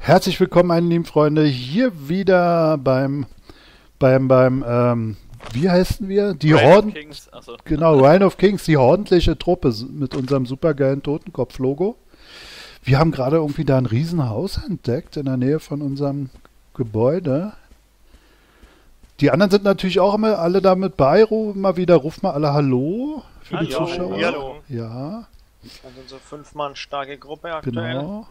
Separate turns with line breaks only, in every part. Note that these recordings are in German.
Herzlich willkommen, meine lieben Freunde, hier wieder wie heißen wir? Die
Rhine of
Horden,
Kings, achso.
genau, Rhine of Kings, die ordentliche Truppe mit unserem supergeilen Totenkopf-Logo. Wir haben gerade irgendwie da ein Riesenhaus entdeckt in der Nähe von unserem Gebäude. Die anderen sind natürlich auch immer alle damit bei, mal wieder, ruf mal alle Hallo für die
Hallo.
Zuschauer.
Hallo.
Ja,
Also unsere 5 Mann starke Gruppe aktuell.
genau.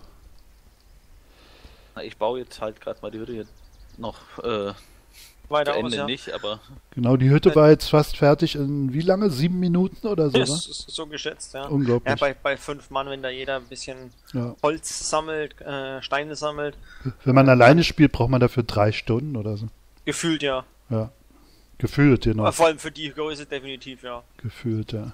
Ich baue jetzt halt gerade mal die Hütte hier noch zu
Weiter aus,
Ende
ja.
nicht, aber
Genau, die Hütte war jetzt fast fertig in wie lange? 7 Minuten oder so,
Das
ne?
ist so geschätzt, ja.
Unglaublich.
Ja, bei 5 Mann, wenn da jeder ein bisschen
Ja.
Holz sammelt, Steine sammelt,
Wenn man alleine spielt, braucht man dafür 3 Stunden oder so.
gefühlt ja.
Ja. Gefühlt, genau.
Aber vor allem für die Größe definitiv, ja.
Gefühlt, ja.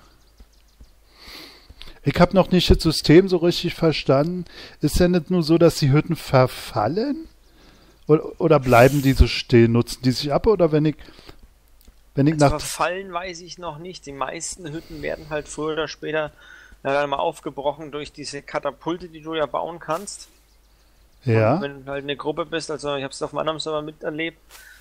Ich habe noch nicht das System so richtig verstanden. Ist ja nicht nur so, dass die Hütten verfallen? Oder bleiben die so stehen? Nutzen die sich ab? Oder wenn ich
Also
nach...
verfallen weiß ich noch nicht. Die meisten Hütten werden halt früher oder später dann mal aufgebrochen durch diese Katapulte, die du ja bauen kannst.
Ja,
Und wenn du halt eine Gruppe bist, also ich habe es auf einem anderen Server miterlebt,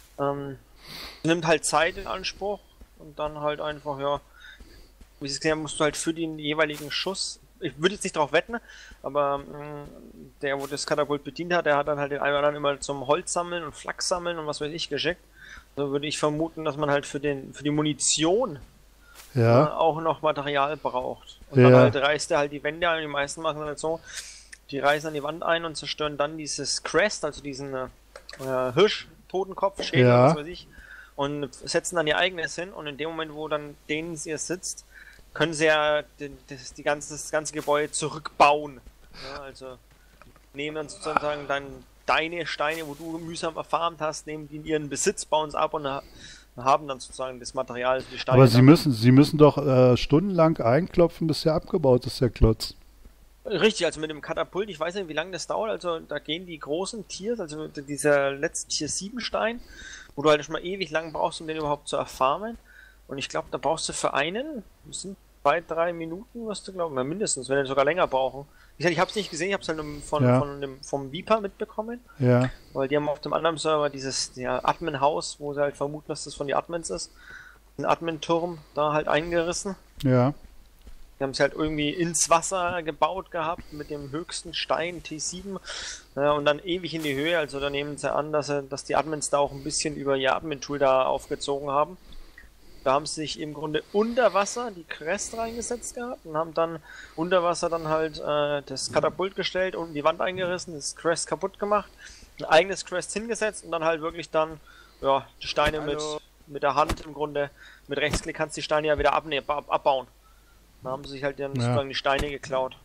nimmt halt Zeit in Anspruch und dann halt einfach, ja, wie sie es gesehen haben, musst du halt für den jeweiligen Schuss, ich würde jetzt nicht drauf wetten, aber der, wo das Katapult bedient hat, der hat dann halt den einen oder anderen immer zum Holz sammeln und Flak sammeln und was weiß ich geschickt. So würde ich vermuten, dass man halt für die Munition
ja,
auch noch Material braucht. Und
Ja.
dann halt reißt er halt die Wände ein, die meisten machen dann halt so, die reißen dann die Wand ein und zerstören dann dieses Crest, also diesen Hirsch-Totenkopf-Schädel,
Ja.
was weiß ich, und setzen dann ihr eigenes hin und in dem Moment, wo dann denen ihr sitzt, können sie ja das ganze Gebäude zurückbauen. Ja, also nehmen dann sozusagen dann deine Steine, wo du mühsam erfarmt hast, nehmen die in ihren Besitz, bauen es ab und haben dann sozusagen das Material für die Steine.
aber
dann.
sie müssen doch stundenlang einklopfen, bis der abgebaut ist, der Klotz.
Richtig, also mit dem Katapult, ich weiß nicht, wie lange das dauert, also da gehen die großen Tiers, also dieser letzte Tier 7 Stein, wo du halt schon mal ewig lang brauchst, um den überhaupt zu erfarmen. Und ich glaube, da brauchst du für einen, das sind 2-3 Minuten, was du glaubst, mindestens, wenn wir sogar länger brauchen. Wie gesagt, ich habe es nicht gesehen, ich habe es halt
Ja.
vom Viper mitbekommen,
Ja,
weil die haben auf dem anderen Server dieses Admin-Haus, wo sie halt vermuten, dass das von den Admins ist, einen Admin-Turm da halt eingerissen.
ja.
Die haben es halt irgendwie ins Wasser gebaut gehabt mit dem höchsten Stein T7 und dann ewig in die Höhe. Also da nehmen sie an, dass die Admins da auch ein bisschen über ihr Admin-Tool da aufgezogen haben. Da haben sie sich im Grunde unter Wasser die Crest reingesetzt gehabt und haben dann unter Wasser dann halt das Katapult gestellt, unten die Wand eingerissen, das Crest kaputt gemacht, ein eigenes Crest hingesetzt und dann halt wirklich dann ja, die Steine mit der Hand im Grunde, mit Rechtsklick kannst du die Steine ja wieder abbauen. Da haben sie sich halt dann sozusagen die Steine geklaut.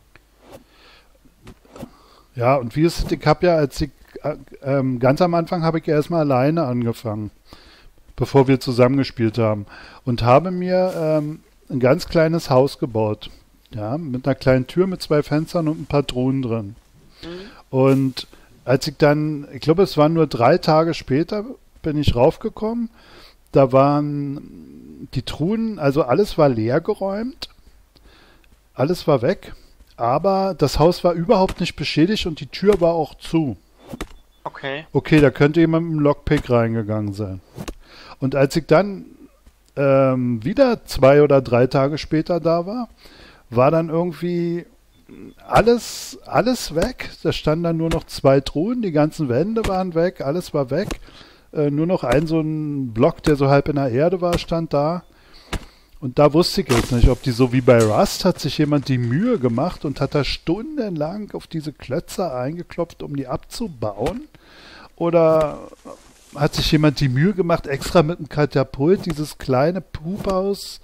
Ja, und wie ist es, ich habe ja, ganz am Anfang habe ich ja erstmal alleine angefangen, bevor wir zusammengespielt haben. Und habe mir ein ganz kleines Haus gebaut. Ja, mit einer kleinen Tür mit 2 Fenstern und ein paar Truhen drin. Und als ich dann, ich glaube, es waren nur 3 Tage später, bin ich raufgekommen. Da waren die Truhen, also alles war leer geräumt. Alles war weg. Aber das Haus war überhaupt nicht beschädigt und die Tür war auch zu.
Okay.
Okay, da könnte jemand mit dem Lockpick reingegangen sein. Und als ich dann wieder 2 oder 3 Tage später da war, war dann irgendwie alles weg. Da standen dann nur noch 2 Truhen, die ganzen Wände waren weg, alles war weg. Nur noch so ein Block, der so halb in der Erde war, stand da. Und da wusste ich jetzt nicht, ob die so wie bei Rust, hat sich jemand die Mühe gemacht und hat da stundenlang auf diese Klötze eingeklopft, um die abzubauen. Oder hat sich jemand die Mühe gemacht, extra mit einem Katapult dieses kleine Puphaus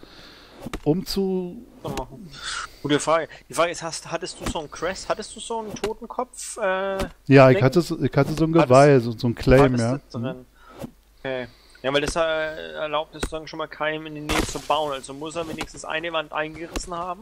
Gute Frage. Die Frage ist, hattest du so einen Crest, hattest du so einen Totenkopf?
Ja, ich hatte so ein Geweih, so ein Claim, ja.
Drin? Okay. Ja, weil das erlaubt es dann schon mal keinem in die Nähe zu bauen. Also muss er wenigstens eine Wand eingerissen haben.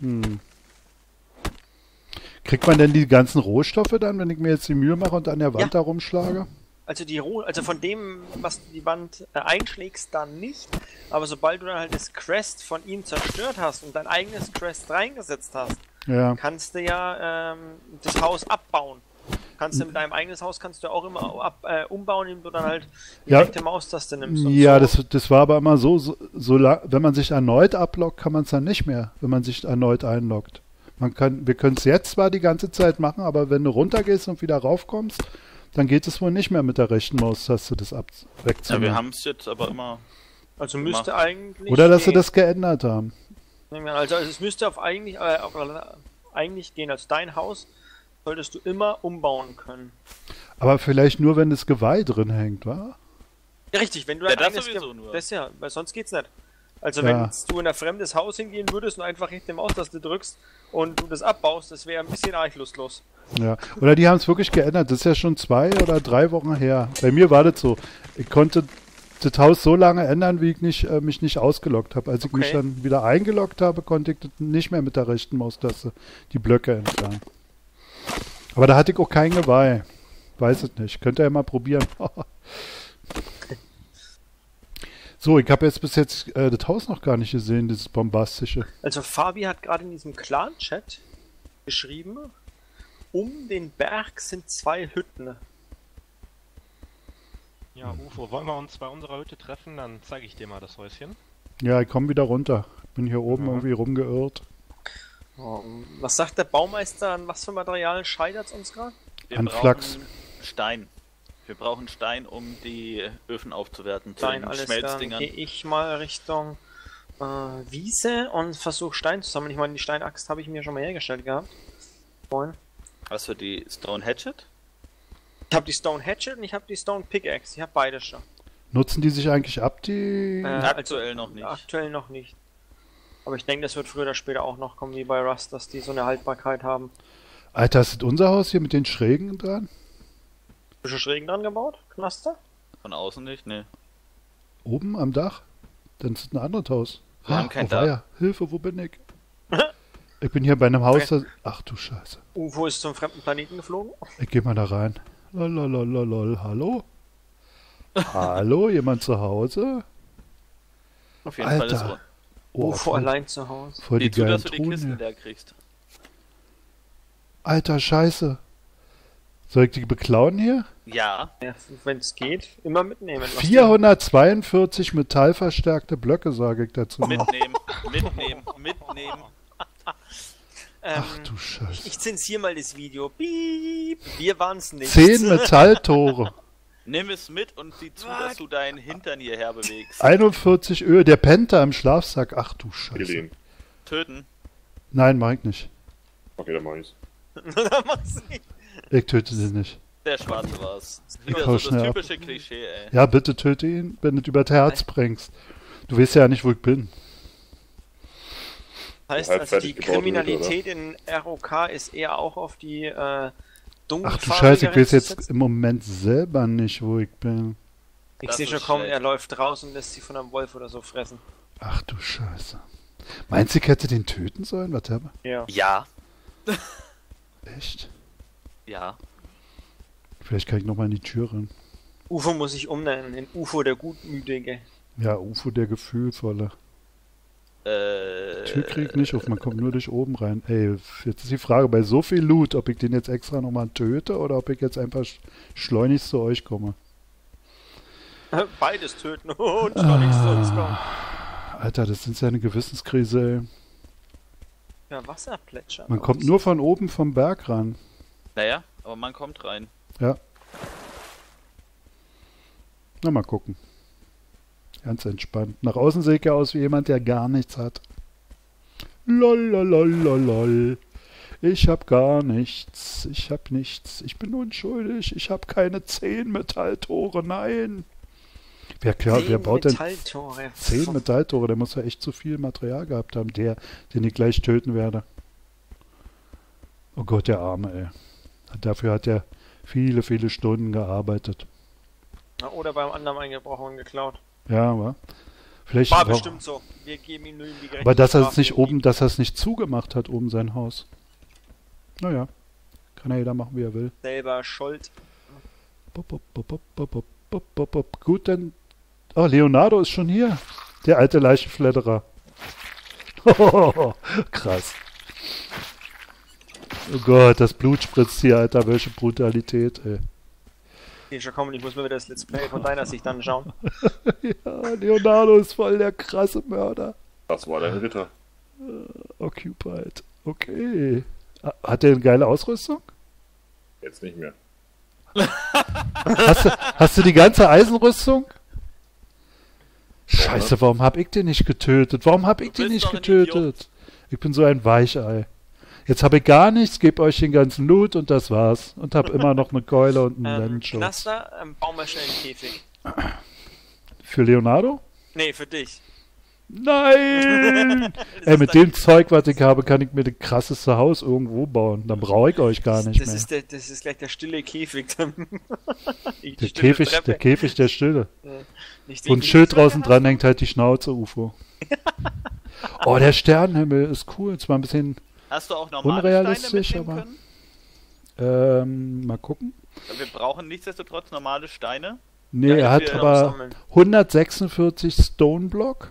Kriegt man denn die ganzen Rohstoffe dann, wenn ich mir jetzt die Mühe mache und an der Wand da rumschlage?
Also von dem, was du die Wand einschlägst, dann nicht. Aber sobald du dann halt das Crest von ihm zerstört hast und dein eigenes Crest reingesetzt hast,
Ja.
kannst du ja das Haus abbauen. kannst du mit deinem eigenes Haus kannst du auch immer umbauen, indem du dann halt die
Ja.
rechte Maustaste nimmst. Und
Ja,
so.
das war aber immer so wenn man sich erneut abloggt, kann man es dann nicht mehr, wenn man sich erneut einloggt. Wir können es jetzt zwar die ganze Zeit machen, aber wenn du runtergehst und wieder raufkommst, dann geht es wohl nicht mehr mit der rechten Maustaste, das
Ja,
wegzunehmen.
wir haben es jetzt aber immer.
Also müsste eigentlich.
Oder dass sie
gehen.
das geändert haben.
Also es müsste eigentlich gehen. Als dein Haus solltest du immer umbauen können.
Aber vielleicht nur, wenn das Geweih drin hängt, wa?
Ja, richtig, wenn du
Ja,
dein
das
eigenes
sowieso nur.
Das ja, weil sonst geht's nicht. Also
Ja.
wenn du in ein fremdes Haus hingehen würdest und einfach rechte Maustaste drückst und du das abbaust, das wäre ein bisschen arg lustlos.
Ja. Oder die haben es wirklich geändert. Das ist ja schon 2 oder 3 Wochen her. Bei mir war das so. Ich konnte das Haus so lange ändern, wie ich mich nicht ausgeloggt habe. Als ich mich
Okay.
dann wieder eingeloggt habe, konnte ich das nicht mehr mit der rechten Maustaste die Blöcke entfernen. Aber da hatte ich auch kein Geweih. Weiß es nicht. Könnt ihr ja mal probieren. So, ich habe jetzt bis jetzt das Haus noch gar nicht gesehen, dieses bombastische.
Also Fabi hat gerade in diesem Clan-Chat geschrieben, um den Berg sind 2 Hütten.
Ja, Ufo, wollen wir uns bei unserer Hütte treffen? Dann zeige ich dir mal das Häuschen.
Ja, ich komme wieder runter. Ich bin hier oben
Ja.
irgendwie rumgeirrt.
Was sagt der Baumeister, an was für Materialien scheitert es uns gerade?
Wir
An
brauchen
Flachs.
Stein. Wir brauchen Stein, um die Öfen aufzuwerten. zu
Stein,
den
alles klar. Dann
Schmelzdingern.
gehe ich mal Richtung Wiese und versuche Stein zu sammeln. Ich meine, die Steinaxt habe ich mir schon mal hergestellt gehabt. Vorhin.
Hast du die Stone Hatchet?
Ich habe die Stone Hatchet und ich habe die Stone Pickaxe. Ich habe beide schon.
Nutzen die sich eigentlich ab, die...
Aktuell noch nicht.
Aktuell noch nicht. Aber ich denke, das wird früher oder später auch noch kommen, wie bei Rust, dass die so eine Haltbarkeit haben.
Alter, ist das unser Haus hier mit den Schrägen dran?
Bist du schräg dran gebaut? Knaster?
Von außen nicht, ne.
Oben am Dach? Dann ist es ein anderes Haus.
Wir haben kein
oh weia. Hilfe, wo bin ich? Ich bin hier bei einem Haus, ach du Scheiße.
UFO ist zum fremden Planeten geflogen.
Ich geh mal da rein. Lololololol, hallo? Hallo, jemand zu Hause?
Auf jeden Fall ist
Alter. Oh,
UFO
voll,
allein zu Hause.
voll die
Sieh zu,
geilen
dass du die
Truhen
Kisten
hier.
leer kriegst.
Alter, Scheiße. Soll ich die beklauen hier?
Ja,
Ja, wenn es geht, immer mitnehmen. was
442 metallverstärkte Blöcke, sage ich dazu noch.
mitnehmen, mitnehmen.
Ach du Scheiße.
Ich zensiere mal das Video. Piep. Wir waren's nicht.
10 Metalltore.
Nimm es mit und sieh zu, dass du deinen Hintern hierher bewegst.
41 Öl. Der pennt da im Schlafsack. Ach du Scheiße.
Gelegen.
Töten.
Nein, mach ich nicht.
Okay, dann mach ich's.
Da mach's nicht.
Ich töte den nicht.
Der Schwarze war's. Wieder
Hau
so das
schnell ab.
typische Klischee, ey.
Ja, bitte töte ihn, wenn du über das Herz bringst. Du weißt ja nicht, wo ich bin.
Heißt
Halb
also, die
fertig gebaut
Kriminalität in ROK ist eher auch auf die
Ach du Scheiße, ich weiß
zu
jetzt
setzen.
im Moment selber nicht, wo ich bin.
Ich
Das
sehe
ist
schon kommen,
schlecht.
er läuft raus und lässt sie von einem Wolf oder so fressen.
Ach du Scheiße. Meinst du, ich hätte den töten sollen? Was habe
Ja.
Ja,
Echt?
ja.
Vielleicht kann ich nochmal in die Tür rein.
UFO muss ich umnennen, in UFO der Gutmütige.
Ja, UFO, der Gefühlvolle. Tür krieg ich nicht auf, man kommt nur durch oben rein. Ey, jetzt ist die Frage, bei so viel Loot, ob ich den jetzt extra nochmal töte oder ob ich jetzt einfach schleunigst zu euch komme.
Beides töten und schleunigst zu uns kommen.
Alter, das ist ja eine Gewissenskrise, ey.
Ja, Wasser plätschert.
Man kommt nur von oben vom Berg ran.
Naja, aber man kommt rein.
Ja. Na, mal gucken. Ganz entspannt. Nach außen sehe ich ja aus wie jemand, der gar nichts hat. Lololololol. Ich hab gar nichts. Ich hab nichts. Ich bin unschuldig. Ich hab keine 10 Metalltore. Nein. Wer baut denn
Metalltore?
10 Metalltore? Der muss ja echt zu viel Material gehabt haben. Der, den ich gleich töten werde. Oh Gott, der Arme, ey. Dafür hat er viele, viele Stunden gearbeitet.
Oder beim anderen eingebrochen und geklaut.
Ja, aber vielleicht.
War
aber-
bestimmt so. Wir geben ihm nur die gerechte
Aber dass er es
Strafe
nicht
irgendwie.
oben, dass er es nicht zugemacht hat, oben sein Haus. Naja. Kann ja jeder machen, wie er will.
Selber schuld.
Bop, bop, bop, bop, bop, bop, bop, bop, bop. Gut, dann. Oh, Leonardo ist schon hier. Der alte Leichenfledderer. Krass. Oh Gott, das Blut spritzt hier, Alter. Welche Brutalität, ey.
Okay, schon komm, ich muss mir wieder das Let's Play von deiner Sicht anschauen.
Ja, Leonardo ist voll der krasse Mörder.
Das war der Ritter.
Occupied. Okay. Hat der eine geile Ausrüstung?
Jetzt nicht mehr.
Hast du die ganze Eisenrüstung? Scheiße, warum hab ich den nicht getötet? Warum hab ich den
bist
nicht
doch ein
getötet? Ich bin so ein Weichei. Jetzt habe ich gar nichts, gebe euch den ganzen Loot und das war's. Und hab immer noch eine Keule und einen Lensschutz.
Knaster, bauen wir schnell einen Käfig.
Für Leonardo?
Nee, für dich.
Nein! Ey, mit dem Zeug, was ich habe, kann ich mir das krasseste Haus irgendwo bauen. Dann brauche ich euch gar nicht mehr.
Das ist gleich der stille Käfig.
Der Käfig der Stille.
Nicht
Wo ein Schild draußen dran hängt, halt die Schnauze, UFO. Oh, der Sternenhimmel ist cool. Zwar ein bisschen
Hast du auch normale
unrealistisch,
Steine mitnehmen
aber.
können?
Mal gucken.
Wir brauchen nichtsdestotrotz normale Steine.
Nee,
Ja,
er hat
wir
aber
sammeln.
146 Stone Block.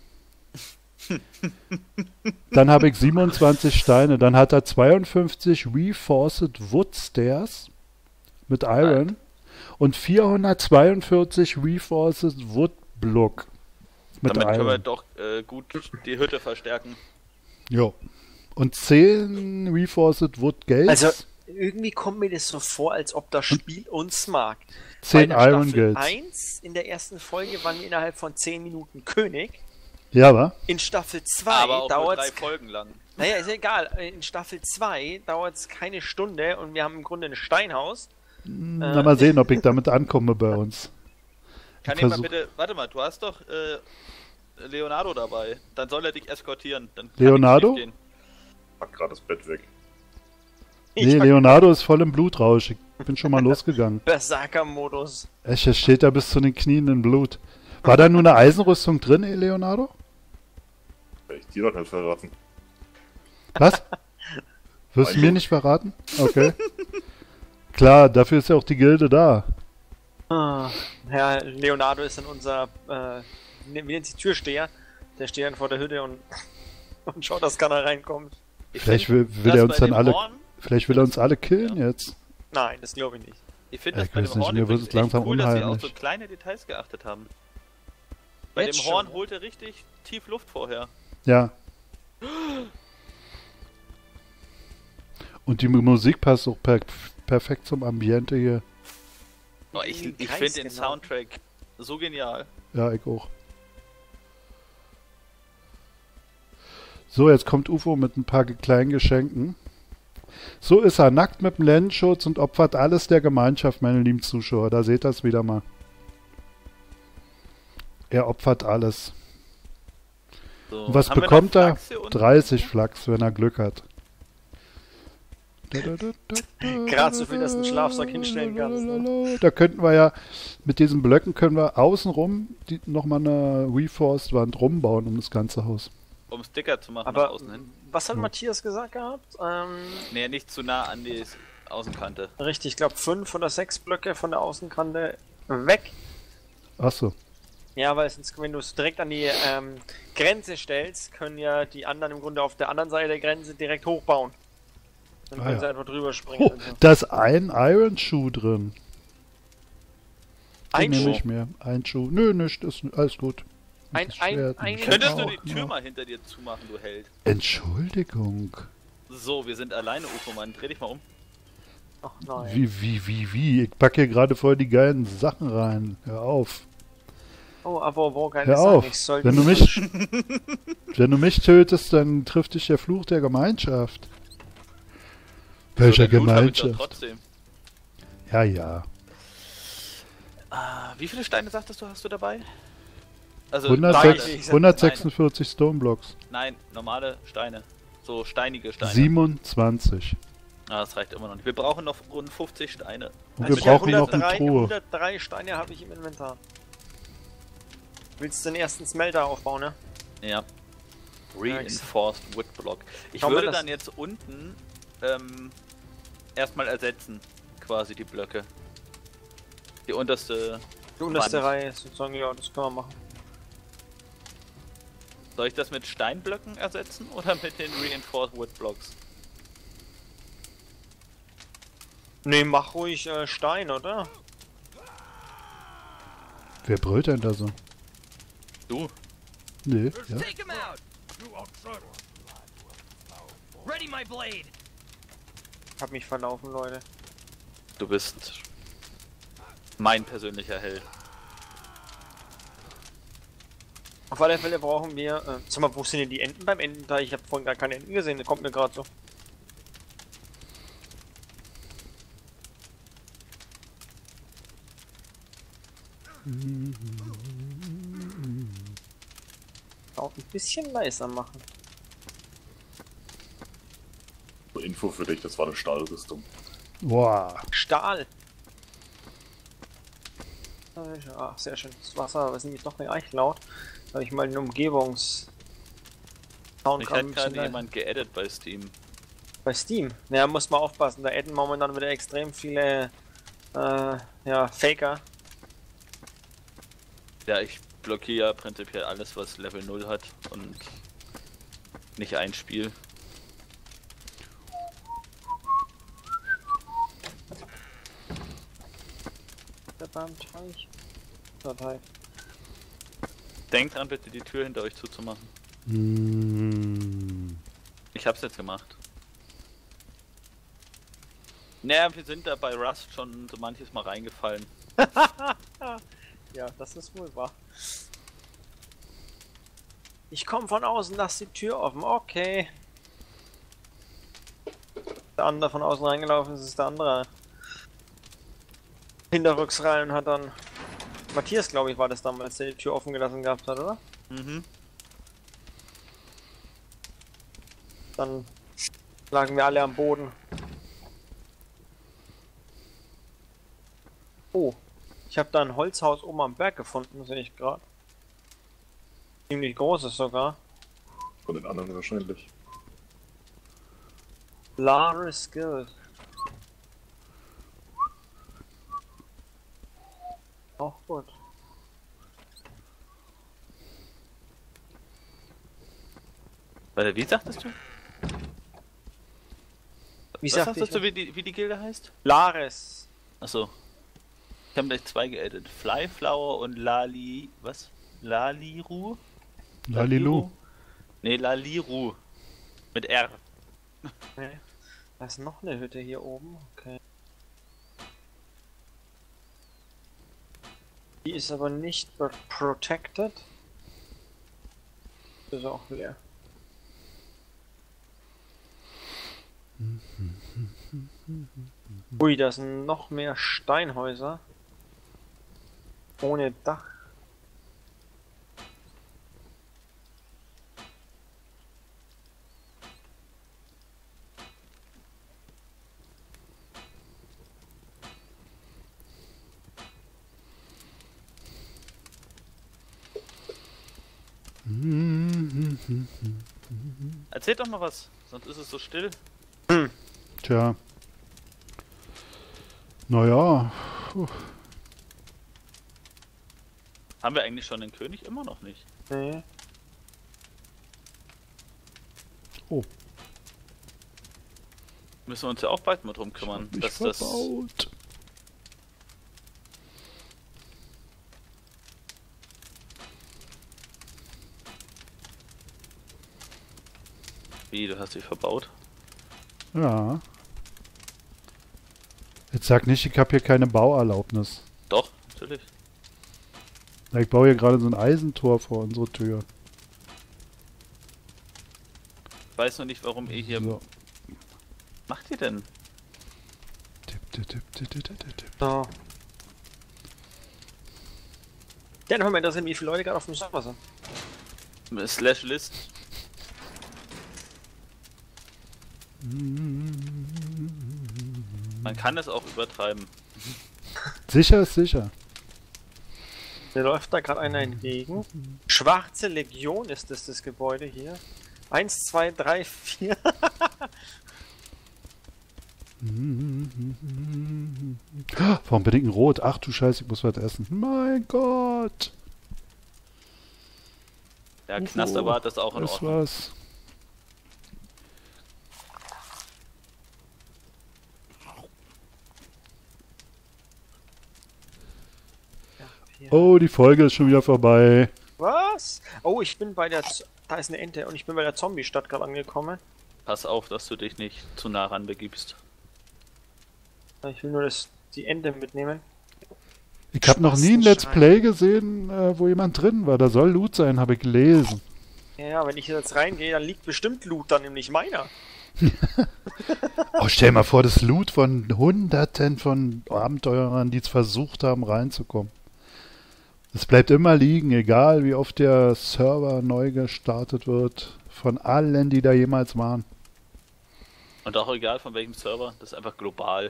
Dann habe ich 27 Steine. Dann hat er 52 Reinforced Wood Stairs mit Iron und 442 Reinforced Wood Block mit
Damit können wir
Iron.
doch gut die Hütte verstärken.
Jo. Und 10 Reinforced Wood Gates.
Also, irgendwie kommt mir das so vor, als ob das Spiel uns mag.
10
Bei der
Iron
Staffel
Gates.
1 in der ersten Folge waren wir innerhalb von 10 Minuten König.
Ja, wa?
In Staffel 2
Aber auch nur
dauert
3
es.
Folgen lang.
Naja, ist ja egal. In Staffel 2 dauert es keine Stunde und wir haben im Grunde ein Steinhaus.
Na, mal sehen, ob ich damit ankomme bei uns.
Kann
Ich
jemand
versuch-
bitte... Warte mal, du hast doch Leonardo dabei. Dann soll er dich eskortieren. Dann kann
Leonardo?
nichts schiefgehen.
Pack gerade das Bett weg.
Nee, Leonardo ist voll im Blutrausch. Ich bin schon mal losgegangen.
Berserker-Modus.
Echt, er steht da bis zu den Knien in Blut. War da nur eine Eisenrüstung drin, Leonardo?
Will ich dir doch nicht verraten.
Was? Wirst du mir nicht verraten? Okay. Klar, dafür ist ja auch die Gilde da.
Ah, Herr Leonardo ist dann unser, wie nennt sich Türsteher? Der steht dann vor der Hütte und schaut, dass keiner reinkommt.
Ich
Vielleicht
find,
will
dass
er uns
bei
dann
dem
alle.
Horn,
Vielleicht will er uns alle killen jetzt.
Nein, das glaube ich nicht.
ich finde
Ja,
das
ich
bei
weiß
dem
nicht,
Horn
mir wird
übrigens
es
echt
langsam
cool, dass sie auf
unheimlich.
so kleine Details geachtet haben. Bei
Jetzt
dem Horn
schon.
holt er richtig tief Luft vorher.
Ja. Und die Musik passt auch perfekt zum Ambiente hier.
Oh, ich
Wie
finde
heißt
den
genau?
Soundtrack so genial.
Ja, ich auch. So, jetzt kommt UFO mit ein paar kleinen Geschenken. So ist er, nackt mit dem Lensschutz und opfert alles der Gemeinschaft, meine lieben Zuschauer. Da seht ihr es wieder mal. Er opfert alles.
So,
Und was
haben wir noch
bekommt er?
Flachs hier unten?
30 Flachs, wenn er Glück hat.
Gerade so viel, dass du einen Schlafsack hinstellen kannst, ne?
Da könnten wir ja, mit diesen Blöcken können wir außenrum nochmal eine Reforced-Wand rumbauen um das ganze Haus.
Um Sticker zu machen nach
Aber
außen hin.
was hat Matthias gesagt gehabt?
Nee, nicht zu nah an die Außenkante.
Richtig, ich glaube 5 oder 6 Blöcke von der Außenkante weg.
Achso.
Ja, weil sonst, wenn du es direkt an die Grenze stellst, können ja die anderen im Grunde auf der anderen Seite der Grenze direkt hochbauen. Dann können
ja.
sie einfach drüber springen.
Oh, da ist ein Iron Shoe drin. Den
Ein
nehme
Schuh?
ich mir. Ein Schuh. Nö, nicht, ist alles gut.
Ein-
Das Schwert,
ein-
das
Könntest du
auch
die Tür
noch.
mal hinter dir zumachen, du Held?
Entschuldigung.
So, wir sind alleine, Ufo-Mann. Dreh dich mal um.
Ach nein.
Wie? Ich packe hier gerade voll die geilen Sachen rein. Hör auf.
Oh, aber wo keine
Hör
Sache.
auf.
Ich sollte
Wenn du mich tötest, dann trifft dich der Fluch der Gemeinschaft. Welcher
So, den Loot hab ich doch
Gemeinschaft?
trotzdem.
Ja.
Wie viele Steine sagtest du, hast du dabei? Also
146 Stone Blocks.
Nein, normale Steine. So steinige Steine.
27.
Das reicht immer noch nicht. Wir brauchen noch rund 50 Steine.
Und
Also
wir brauchen noch
103,
eine Truhe.
103 Steine habe ich im Inventar. Willst du den ersten Smelter aufbauen, ne?
Ja. Reinforced Wood Block. Ich
Schauen wir
würde
das-
dann jetzt unten erstmal ersetzen, quasi die Blöcke. Die unterste.
Die unterste
Wand.
Reihe ist sozusagen, ja, das können wir machen.
Soll ich das mit Steinblöcken ersetzen oder mit den Reinforced Wood Blocks?
Ne, mach ruhig Stein, oder?
Wer brüllt denn da so?
Du,
Nee, ja.
Take him out! Ready my blade!
Hab mich verlaufen, Leute.
du bist mein persönlicher Held.
Auf alle Fälle brauchen wir. Sag mal, wo sind denn die Enten beim Ententeich? Ich habe vorhin gar keine Enten gesehen, das kommt mir gerade so. Auch ein bisschen leiser machen.
So, Info für dich, das war eine Stahlrüstung.
Boah.
Stahl! Ach, sehr schön. Das Wasser ist nämlich doch nicht echt laut. Da habe ich mal den Umgebungs.
Ich hätte gerade jemand geedit bei Steam.
Bei Steam. Naja, muss man aufpassen. Da adden momentan wieder extrem viele ja, Faker.
Ja, ich blockiere ja prinzipiell alles, was Level 0 hat und nicht ein Spiel.
Beim Teich. Teich.
Denkt dran, bitte die Tür hinter euch zuzumachen. Ich hab's jetzt gemacht. Naja, wir sind da bei Rust schon so manches Mal reingefallen.
Ja, das ist wohl wahr. Ich komme von außen, lass die Tür offen. Okay. Der andere von außen reingelaufen ist, ist der andere. Hinterrücks rein hat dann. Matthias, glaube ich, war das damals, der die Tür offen gelassen gehabt hat, oder?
Mhm.
Dann lagen wir alle am Boden. Oh, ich habe da ein Holzhaus oben am Berg gefunden, sehe ich gerade. Ziemlich großes sogar.
Von den anderen wahrscheinlich.
Laris Guild. Auch gut.
Warte, wie sagtest du?
Wie
Was
sagtest
sagtest du, wie die Gilde heißt?
Laris.
Achso. Ich habe gleich zwei geedit. Flyflower und Lali. Was? Laliru?
Lalilu.
Ne, Laliru. Mit R.
Okay. Da ist noch eine Hütte hier oben. Okay. Die ist aber nicht protected. Ist auch leer. Ui, da sind noch mehr Steinhäuser. Ohne Dach.
Erzählt doch mal was, sonst ist es so still.
Tja. Naja.
Haben wir eigentlich schon den König? Immer noch nicht.
Nee.
Oh,
Müssen wir uns ja auch bald mal drum kümmern,
mich
dass das.
verbaut.
Wie, du hast dich verbaut?
Ja. Jetzt sag nicht, ich habe hier keine Bauerlaubnis.
Doch, natürlich.
Na, ich baue hier gerade so ein Eisentor vor unsere Tür.
Ich weiß noch nicht, warum ihr hier.
So.
Macht ihr denn?
Tipp, tipp, tipp, tipp, tipp, tipp, tipp.
So. Ja, noch mal interessieren, wie viele Leute gerade auf dem Server sind.
Slash List. Man kann es auch übertreiben.
Sicher ist sicher.
Mir läuft da gerade einer entgegen. Schwarze Legion ist das Gebäude hier. 1, 2, 3, 4.
Warum bin ich in Rot? Ach du Scheiße, ich muss was essen. Mein Gott.
Ja, Knaster war das auch in
Das
Ordnung.
war's. Oh, die Folge ist schon wieder vorbei.
Was? Oh, ich bin bei der... Da ist eine Ente und ich bin bei der Zombie-Stadt gerade angekommen.
Pass auf, dass du dich nicht zu nah ran begibst.
Ich will nur die Ente mitnehmen.
Ich habe noch nie ein Let's
Spastenschrein.
Play gesehen, wo jemand drin war. Da soll Loot sein, habe ich gelesen.
Ja, wenn ich jetzt reingehe, dann liegt bestimmt Loot da, nämlich meiner.
Oh, stell mal vor, das Loot von Hunderten von Abenteurern, die es versucht haben, reinzukommen. Es bleibt immer liegen, egal wie oft der Server neu gestartet wird. Von allen, die da jemals waren.
Und auch egal von welchem Server, das ist einfach global.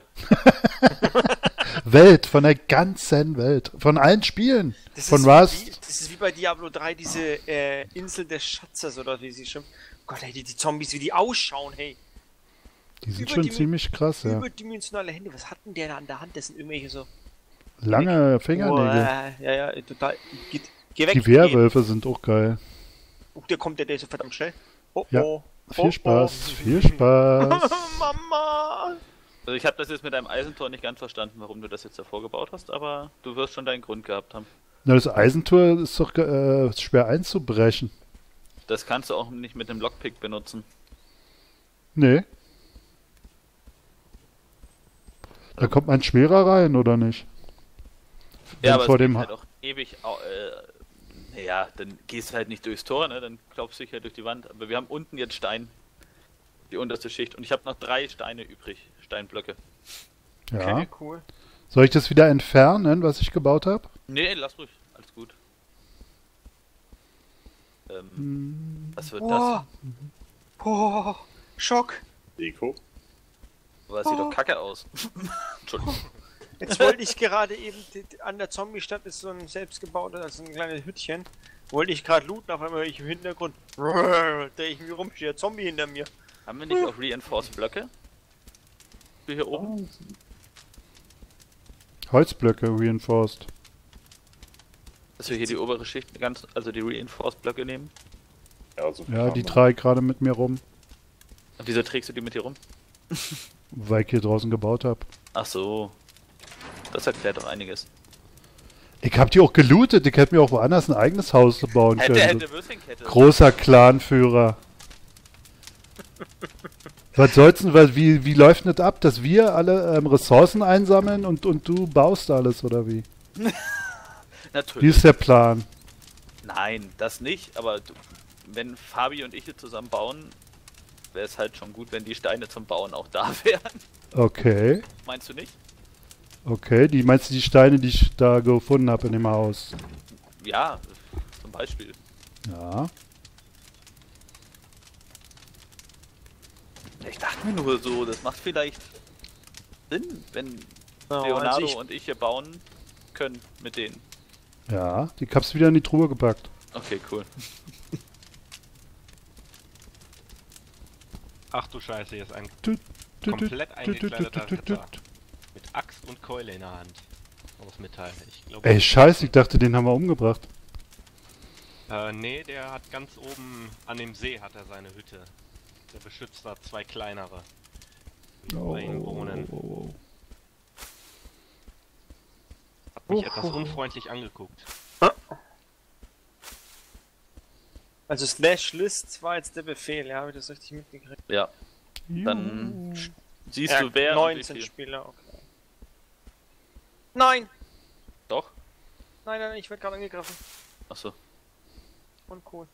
Welt, von der ganzen Welt. Von allen Spielen. Von
das
Rust.
ist wie bei Diablo 3, diese Insel des Schatzes, oder wie sie schon... Gott, ey, die Zombies, wie die ausschauen, hey.
Die sind schon ziemlich krass, ja.
Überdimensionale Hände, was hat denn der da an der Hand? Das sind irgendwelche so...
Lange Fingernägel.
Boah, ja, total... Geh weg.
Die Werwölfe sind auch geil.
Der kommt, der ist so verdammt schnell. Oh,
Ja,
oh.
Viel Spaß, viel Spaß.
Mama!
Also ich habe das jetzt mit deinem Eisentor nicht ganz verstanden, warum du das jetzt davor gebaut hast, aber du wirst schon deinen Grund gehabt haben.
Na, das Eisentor ist doch schwer einzubrechen.
Das kannst du auch nicht mit einem Lockpick benutzen.
Nee. Da kommt man schwerer rein, oder nicht? Wenn
Ja, aber
vor
es
dem
geht halt auch ewig... naja, dann gehst du halt nicht durchs Tor, ne? Dann klopfst du dich halt durch die Wand. Aber wir haben unten jetzt Stein. Die unterste Schicht. Und ich habe noch 3 Steine übrig. Steinblöcke.
Ja.
Okay, cool.
Soll ich das wieder entfernen, was ich gebaut habe?
Nee, lass ruhig. Alles gut. Was wird das?
Boah. Boah. Schock.
Deko.
Aber das sieht doch kacke aus. Entschuldigung.
Jetzt wollte ich gerade eben, an der Zombie-Stadt ist so ein selbstgebautes, also ein kleines Hütchen. Wollte ich gerade looten, auf einmal höre ich im Hintergrund, der ich mir rumstehe, Zombie hinter mir.
Haben wir nicht auch Reinforced Blöcke? Für hier oben?
Holzblöcke reinforced.
Dass wir hier die obere Schicht ganz, also die Reinforced Blöcke nehmen?
Ja, so
Ja, die trage ich gerade mit mir rum,
Und wieso trägst du die mit hier rum?
weil ich hier draußen gebaut habe.
Ach so. Das erklärt doch einiges.
Ich habe die auch gelootet. Ich hätte mir auch woanders ein eigenes Haus bauen können.
Hätte Würstchenkette.
Großer Clanführer. Was soll's denn, wie läuft denn das ab, dass wir alle Ressourcen einsammeln und du baust alles, oder wie? Wie
Natürlich.
ist der Plan?
Nein, das nicht, aber wenn Fabi und ich hier zusammen bauen, wäre es halt schon gut, wenn die Steine zum Bauen auch da wären.
Okay.
Meinst du nicht?
Okay, meinst du die Steine, die ich da gefunden habe in dem Haus?
Ja, zum Beispiel.
Ja.
Ich dachte mir nur so, das macht vielleicht Sinn, wenn
Ja,
Leonardo
also
und ich hier bauen können mit denen.
Ja, die hab's wieder in die Truhe gepackt.
Okay, cool.
Ach du Scheiße, hier ist ein
Tüt, tüt,
komplett
tüt,
eingekleideter
tüt, tüt,
Ritter.
tüt.
Mit Axt und Keule in der Hand. Aus Metall. Ich glaube.
Ey, scheiße, ich dachte, den haben wir umgebracht.
Nee, der hat ganz oben an dem See hat er seine Hütte. Der beschützt da 2 kleinere. Die bei ihm wohnen. Hat mich etwas unfreundlich angeguckt.
Also /list war jetzt der Befehl, ja, habe ich das richtig mitgekriegt?
Ja, dann siehst
Ja,
du wer und wie
19
viel.
Spieler, okay. Nein!
Doch?
Nein, ich werde gerade angegriffen.
Achso.
Uncool.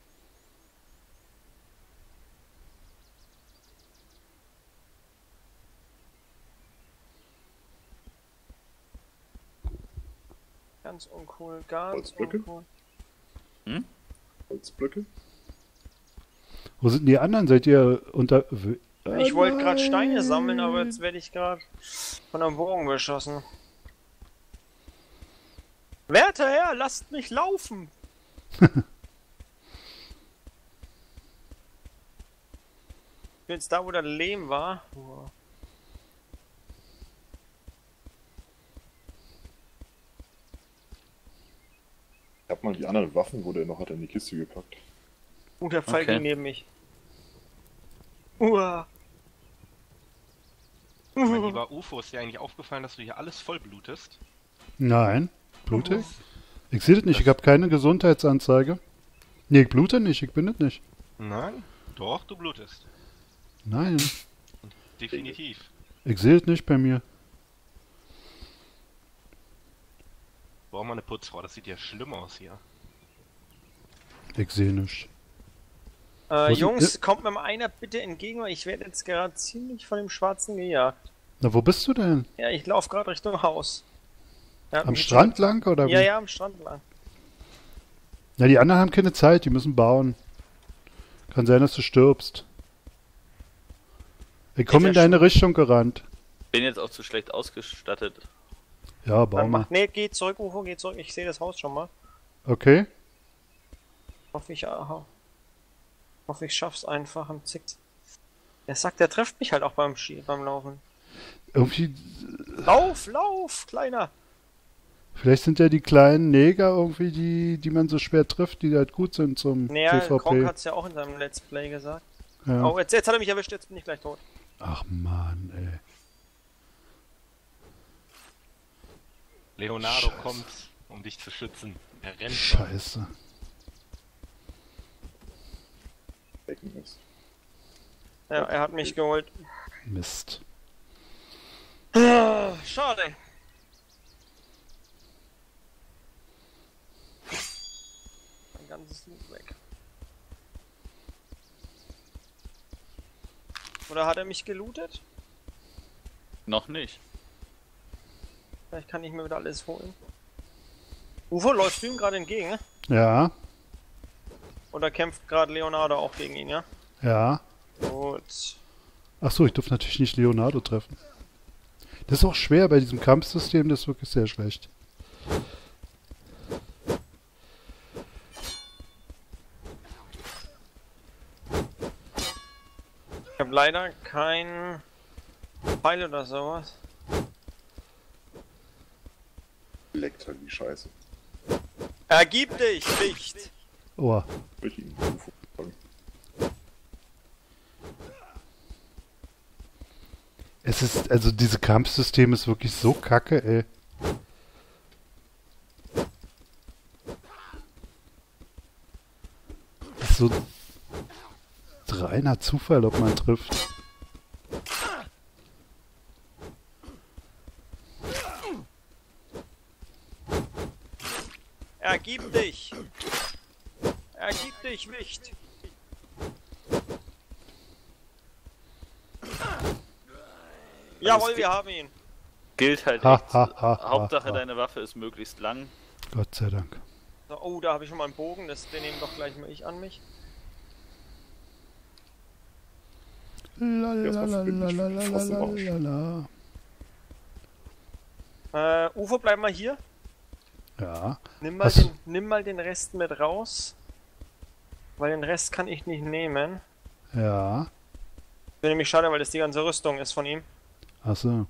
Ganz uncool, ganz
Holzblöcke?
uncool.
Holzblöcke.
Wo sind die anderen? Seid ihr unter...
Ich wollte gerade
nein.
Steine sammeln, aber jetzt werde ich gerade von einem Bogen beschossen. Werter Herr, lasst mich laufen! Ich bin jetzt da, wo der Lehm war. Wow.
Ich hab mal die anderen Waffen, wo der noch hat, in die Kiste gepackt.
Der Fall
Okay.
ging neben mich. Uah.
Mein lieber UFO, ist dir eigentlich aufgefallen, dass du hier alles voll blutest?
Nein. Blute ich? Ich sehe das nicht, ich habe keine Gesundheitsanzeige. Nee, ich blute nicht, ich bin das nicht.
Nein, doch, du blutest.
Nein,
Definitiv.
ich sehe das nicht bei mir.
Brauchen wir eine Putzfrau, das sieht ja schlimm aus hier.
Ich sehe nicht. ist
Jungs, kommt mir mal einer bitte entgegen, weil ich werde jetzt gerade ziemlich von dem Schwarzen gejagt.
Na, wo bist du denn?
Ja, ich laufe gerade Richtung Haus. Er hat
Am
mich
Strand lang oder wie?
Ja, ja, am Strand lang.
Na, die anderen haben keine Zeit, die müssen bauen. Kann sein, dass du stirbst. Ich komme in deine Richtung gerannt.
Bin jetzt auch zu schlecht ausgestattet.
Ja, bau
Dann
mal.
macht, nee, geht zurück, Ufo, geht zurück. Ich sehe das Haus schon mal.
Okay.
Hoffe ich schaff's einfach am Zick. Der sagt, der trifft mich halt auch beim Laufen.
Irgendwie,
Lauf, Kleiner!
vielleicht sind ja die kleinen Neger irgendwie, die man so schwer trifft, die halt gut sind zum
Naja, Kronk
PvP.
hat's ja auch in seinem Let's Play gesagt.
Ja.
Oh, jetzt hat er mich erwischt, jetzt bin ich gleich tot.
Ach man, ey.
Leonardo
Scheiße.
kommt, um dich zu schützen. Er rennt schon.
Scheiße.
Becken ist.
Ja, er hat mich geholt.
Mist.
Schade. Mein ganzes Loot weg. Oder hat er mich gelootet?
Noch nicht.
Vielleicht kann ich mir wieder alles holen. Ufo, läufst du ihm gerade entgegen, ne?
Ja,
Oder kämpft gerade Leonardo auch gegen ihn, ja?
ja.
Gut.
Ach so, ich durfte natürlich nicht Leonardo treffen. Das ist auch schwer bei diesem Kampfsystem, das ist wirklich sehr schlecht.
Ich habe leider kein Pfeil oder sowas.
Leckt halt wie Scheiße.
Ergib dich, Licht!
Oh,
Durch ihn. UFO fangen.
es ist, also diese Kampfsystem ist wirklich so kacke, ey. Das ist so reiner Zufall, ob man trifft.
Ergib dich! Ergib dich, Licht! Jawohl, wir haben ihn!
Gilt halt
Ha,
echt.
ha, ha,
Hauptsache
ha.
deine Waffe ist möglichst lang.
Gott sei Dank.
So, oh, da habe ich schon mal einen Bogen, den nehme doch gleich mal ich an mich.
Lalalalalalala.
Ufo, bleib mal hier.
Ja.
Nimm mal den Rest mit raus. Weil den Rest kann ich nicht nehmen.
Ja.
Bin nämlich schade, weil das die ganze Rüstung ist von ihm.
Achso.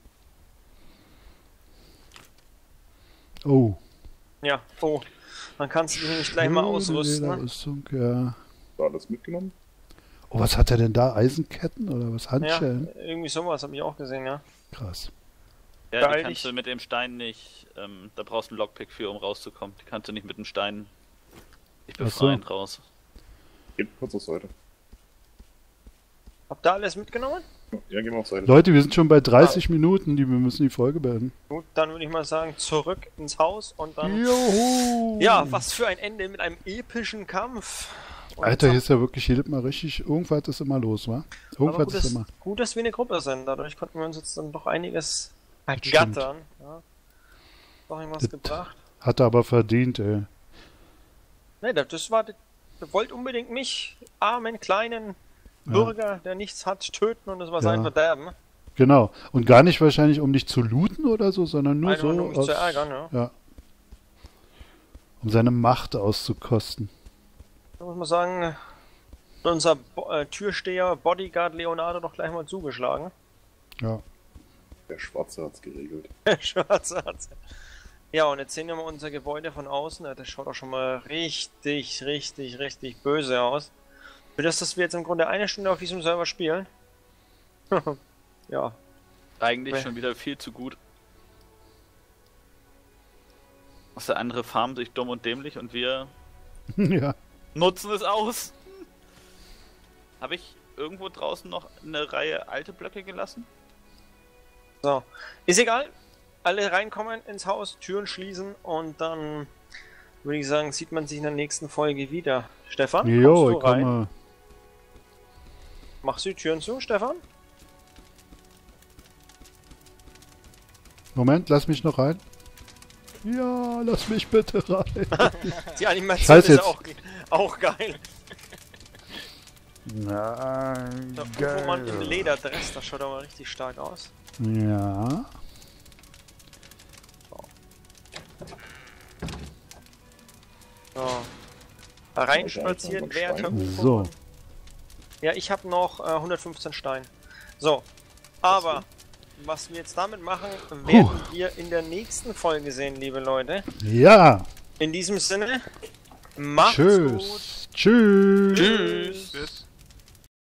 Oh.
Ja, oh. Dann kannst du dich nämlich gleich mal ausrüsten. Ne?
Lederrüstung, ja.
War alles mitgenommen?
Oh, was hat er denn da? Eisenketten oder was?
Ja,
Handschellen?
irgendwie sowas habe ich auch gesehen, ja.
Krass.
Ja,
Beeil
die kannst
dich.
du mit dem Stein nicht. Da brauchst du einen Lockpick für, um rauszukommen. Die kannst du nicht mit dem Stein nicht
Ach so.
befreien raus.
Geht kurz auf Seite.
Habt ihr alles mitgenommen?
Ja, gehen wir auf Seite.
Leute, wir sind schon bei 30 Minuten, wir müssen die Folge beenden.
Gut, dann würde ich mal sagen, zurück ins Haus und dann...
Juhu!
Ja, was für ein Ende mit einem epischen Kampf. Und
Alter, hier ist ja wirklich jedes Mal richtig, irgendwas ist immer los, wa?
aber
Irgendwas
gut,
ist immer.
gut, dass wir eine Gruppe sind. Dadurch konnten wir uns jetzt dann doch einiges
stimmt.
ergattern. Ja. Doch irgendwas
Das-
gebracht.
Hat er aber verdient, ey.
Ne, das war... Der wollte unbedingt mich, armen, kleinen Bürger, der nichts hat, töten und das war sein
Ja.
Verderben.
Genau. Und gar nicht wahrscheinlich, um dich zu looten oder so, sondern nur
Einfach
so
nur mich zu ärgern, ja.
ja. Um seine Macht auszukosten.
Da muss man sagen, unser Türsteher, Bodyguard Leonardo doch gleich mal zugeschlagen.
Ja.
Der Schwarze hat's geregelt.
Schwarze hat's. Ja, und jetzt sehen wir mal unser Gebäude von außen. Ja, das schaut auch schon mal richtig böse aus. Für das, dass wir jetzt im Grunde eine Stunde auf diesem Server spielen. Ja.
Eigentlich
Okay.
schon wieder viel zu gut. Was der andere farmt sich dumm und dämlich und wir
Ja.
nutzen es aus. Habe ich irgendwo draußen noch eine Reihe alte Blöcke gelassen?
So. Ist egal. Alle reinkommen ins Haus, Türen schließen und dann würde ich sagen, sieht man sich in der nächsten Folge wieder. Stefan,
Jo,
kommst
ich
du rein?
komme.
Machst du die Türen zu, Stefan?
Moment, lass mich noch rein. Ja, lass mich bitte rein.
Die Animation
Scheiß
ist
jetzt.
auch geil.
Nein,
Da Pokémon im Lederdress, das schaut aber richtig stark aus.
Ja.
So. Reinspazieren, Werte.
So.
Ja, ich habe noch 115 Stein. So. Aber was wir jetzt damit machen, werden wir in der nächsten Folge sehen, liebe Leute.
Ja.
In diesem Sinne, macht's gut.
Tschüss. Tschüss.
Tschüss.
Tschüss.